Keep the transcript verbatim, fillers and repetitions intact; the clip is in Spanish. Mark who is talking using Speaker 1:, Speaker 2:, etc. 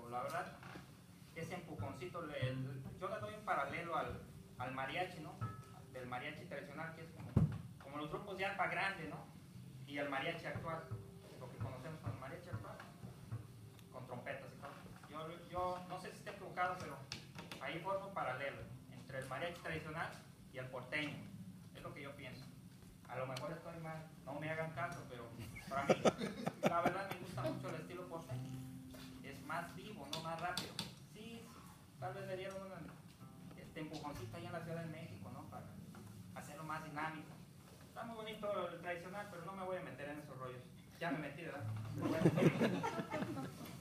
Speaker 1: La verdad, ese empujoncito, le, el, yo le doy un paralelo al, al mariachi, ¿no? Del mariachi tradicional, que es como, como los grupos de arpa grande, ¿no? Y el mariachi actual, lo que conocemos como el mariachi actual, con trompetas y todo. Yo, yo no sé si esté equivocado, pero ahí formo un paralelo entre el mariachi tradicional y el porteño. Es lo que yo pienso. A lo mejor estoy mal, no me hagan caso, pero para mí, la verdad me gusta mucho el estilo porteño. Es más vivo, no más rápido. Sí, tal vez le dieron una, este empujoncito ahí en la Ciudad de México, ¿no? Para hacerlo más dinámico. Está muy bonito el tradicional, pero no me voy a meter en esos rollos. Ya me metí, ¿verdad? Pero bueno.